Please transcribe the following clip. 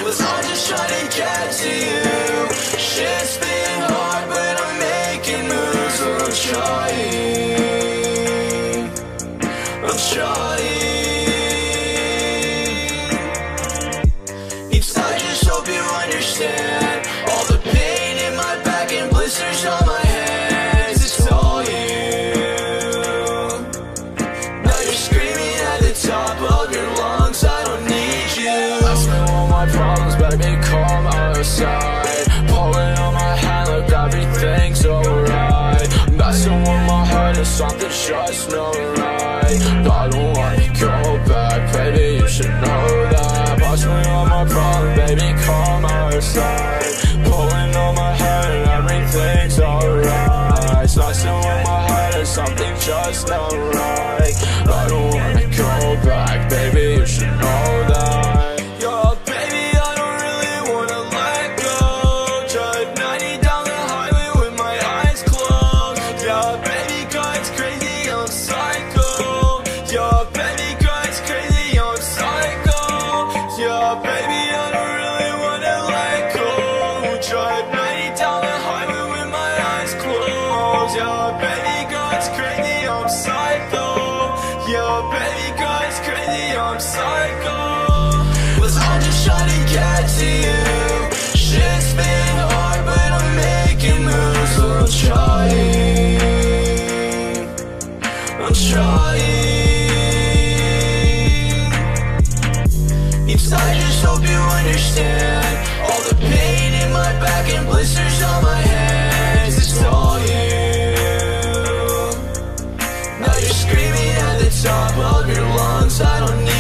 was all just trying to get to you. Shit's been hard, but I'm making moves. I'm trying, I'm trying. Each side, just hope you understand all the pain in my back and blisters on my hands. It's all you. Now you're screaming at the top of your lungs, I don't need you. I spent all my problems, baby, come outside. Pulling on my hand, look, everything's alright. Messing with my head is something just not right. I don't wanna go back, baby, you should know that. Pass me on my problem, baby, come outside. Pulling on my head and everything's alright. Messing with my head is something just not right. I don't wanna go back, baby, you should know that. Was all just trying to get to you. Shit's been hard, but I'm making moves. I'm trying, I'm trying. Each side, just hope you understand all the pain in my back and blisters on my hands. It's all you. Now you're screaming at the top of your lungs, I don't need